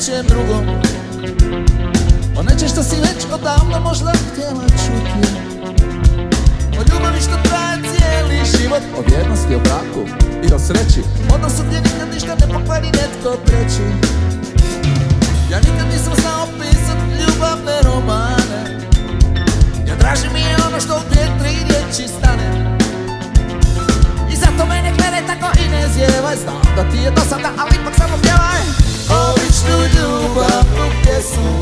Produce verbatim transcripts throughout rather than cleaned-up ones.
nečem drugom, o nečem što si već odavno možda htjela čuti, o ljubavi što traje cijeli život, o vjernosti, o braku i o sreći, odnosu gdje nikad ništa ne pokvari netko treći. Ja nikad nisam znao pisat ljubavne romane, ja draži mi je ono što u dvije, tri riječi stane. I zato mene gledaj tako i ne zjevaj, znam da ti je dosada, ali ipak samo pjevaj običnu ljubavnu pjesmu,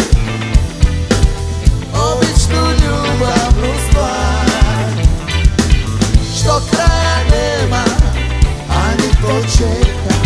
običnu ljubavnu stvar, što kraja nema, a ni početka.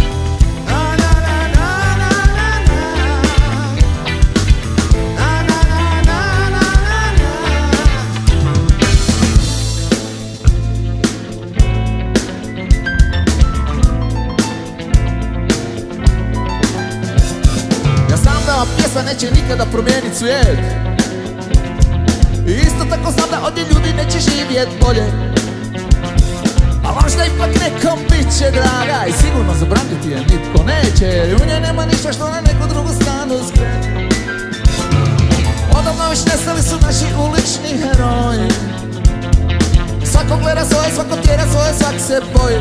Pjesma neće nikada promijenit svijet, i isto tako znam da ovdje ljudi neće živjet bolje, a možda ipak nekom bit će draga i sigurno zabraniti je nitko neće, jer u njoj nema ništa što na neku drugu stranu skreće. Odavno već nestali su naši ulični heroji, svako gleda svoje, svako tjera svoje, svak se boji.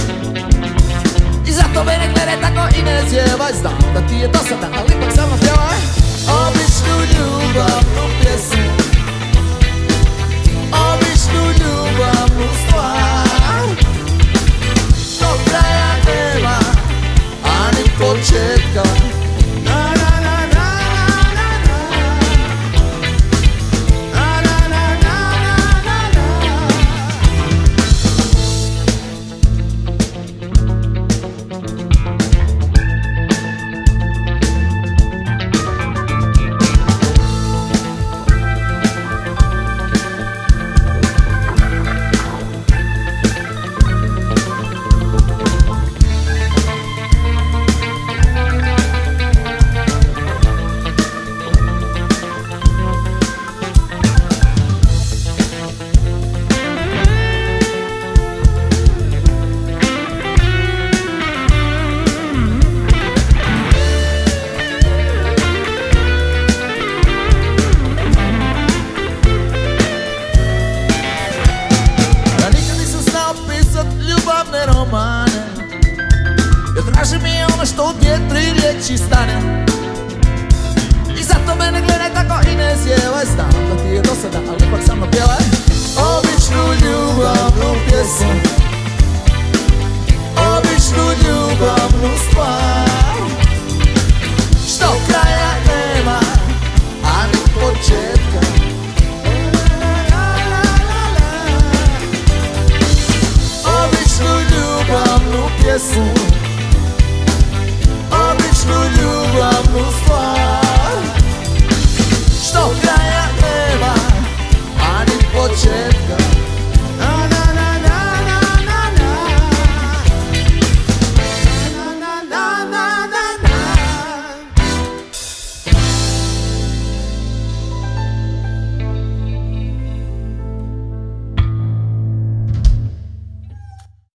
I zato mene gledaj tako i ne zjevaj, znam da ti je dosada, ali ipak samo pjevaj običnu ljubavnu pjesmu, običnu ljubavnu stvar, što kraja nema, a ni početka. Traži mi je ono što u dvije, tri riječi stane, i zato mene gledaj tako i ne zjevaj, znam da ti je